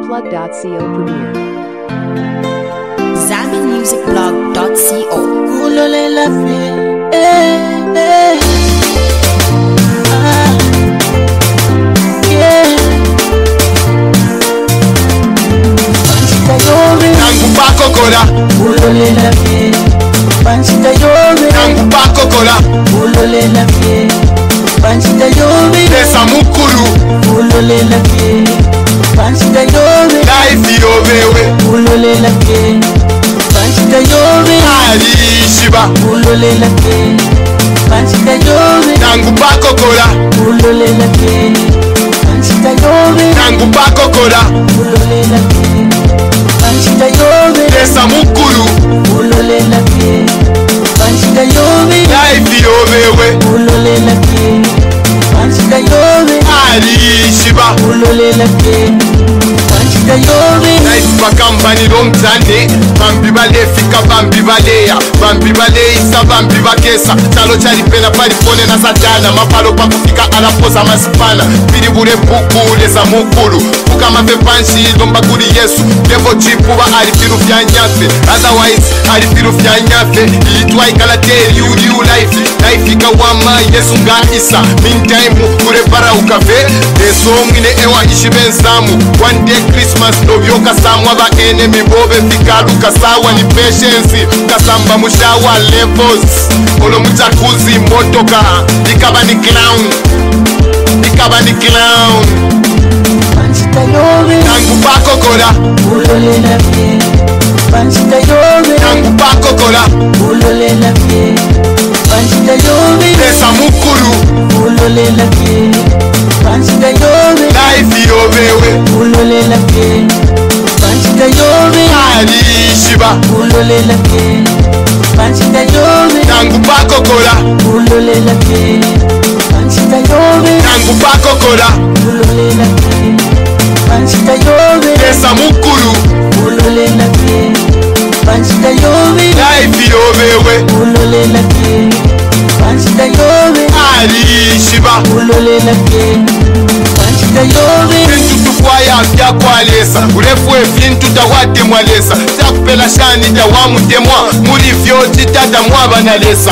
zambianmusicblog.co premiere. zambianmusicblog.co. Kulolela fe, yeah. Panchita yove, Nangu bako kola, kulolela fe. Panchita yove, nangu bako kola, kulolela fe. Panchita yove, pesa mukulu, kulolela fe. Panchita yove, life yobewe, kulolela fe. Panchita yove, ali shiba. kulolela fe. Panchita yove, Nangu bako kola, kulolela fe. Panchita yove, nangu bako kola, kulolela fe. Panchita yove, pesa mukulu, kulolela fe. Panchita yove, life yobewe, kulolela fe. Panchita yove, ali shiba. kulolela fe. Panchita yove, Nice bakambani lomtane, bambi balefika bambi baleya, bambi baleisa bambi bakesa, chalo chalipena palipone na satana, mapalo pakufika alapoza masipana, pili bule bukule za mukulu, puka mafe panshi lomba kuli Yesu, devo chipuba alipiru vya nyafe, otherwise alipiru vya nyafe, itwa ikalateri uliu life, life ikawama Yesu nga isa, meantime kule para ukave, deso mwine ewa ishibenzamu, one day Christmas novyoka samwa ba enemy bobe fikaluka sawa ni patience kasamba mushawa levels olo mutakuzi motoka ikaba ni clown Panchita yove, nangu bako kola kulolela fe. Panchita yove, nangu bako kola kulolela fe. Panchita yove, pesa mukulu kulolela fe. Panchita yove, life yobewe kulolela fe. Panchita yove, ali shiba kulolela fe. Panchita yove, nangu bako kola kulolela fe. Panchita yove, nangu bako kola kulolela fe. Panchita yove, pesa mukulu kulolela fe. Panchita yove, life yobewe kulolela fe. Panchita yove, ali shiba kulolela fe. Panchita yove, bintu tukwaya byakwalesa urefu evintu tawade mwalesa takupela shani tawamutemwa muri vyoti tata mwaba nalesa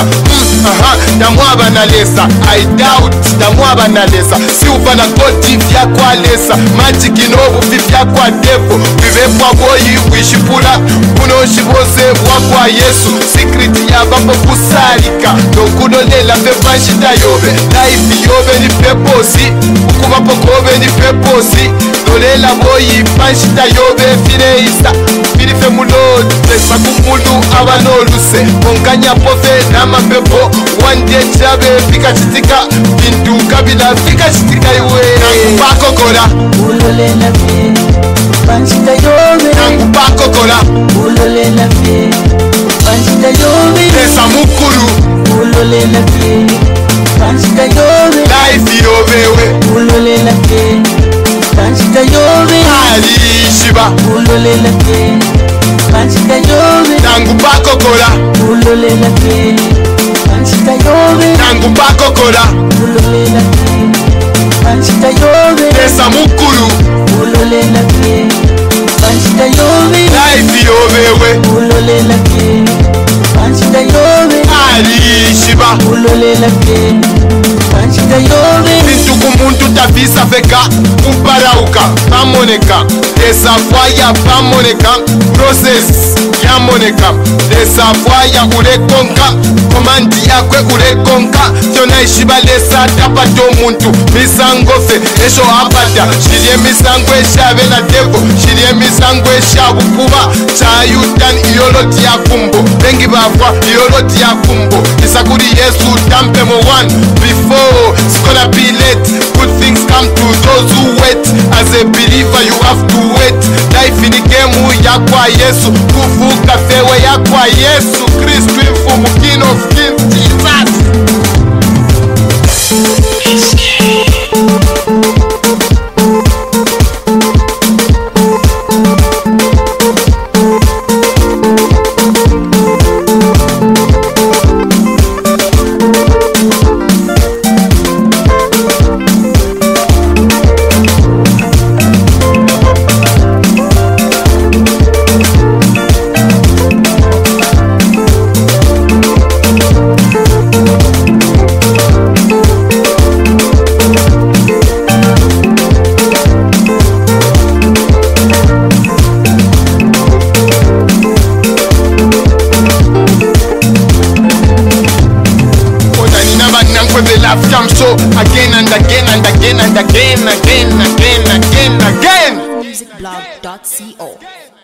tamwaba nalesa I doubt tamwaba nalesa siuva na goti vyakwalesa magiki nobuvi vyakwa devo vivepwa boyi wishipula bunoshibose bwakwa Yesu secret yabapo kusalika nokunolela pepanshita yobe life yobe ni peposi ukubapo kobe ni peposi nolela boyi panshita yobe fineisa filife mulodi pesa kumulu abanoluse onkanya pofe namapepo wande chabe fika chitika bintu kabila fika chitika iwe nangu bako kola kulolela fe. Panchita yove, nangu bako kola kulolela fe. Panchita yove, pesa mukulu kulolela fe. Panchita yove, life yobewe kulolela fe. Panchita yove, ali shiba kulolela fe. Panchita yove, nangu bako kola kulolela fe. Panchita yove, nangu bako kola kulolela fe. Panchita yove, pesa mukulu kulolela fe. Panchita yove, life yobewe kulolela fe. Panchita yove, ali shiba kulolela fe. Panchita yove, bintu kumuntu tavisa feka kuparauka pamoneka desafwaya pamoneka process yamoneka desafwaya ulekonka komandi yakwe ulekonka tyona ishibalesa tapato omuntu misangofe esho apata shirye misango eshabe na devo shirye misango eshabukuba chayutan iyoloti yakumbo bengi bafwa iyoloti yakumbo isakuri Yesu tampemo one before it's gonna be late. Good things come to those who wait. As a believer you have to wait. Life in the game yakwa Yesu kuvuka fewe yakwa Yesu Kristu mfumu King of Kings Jesus. have come so again and again and again and again, again. Musicblog.co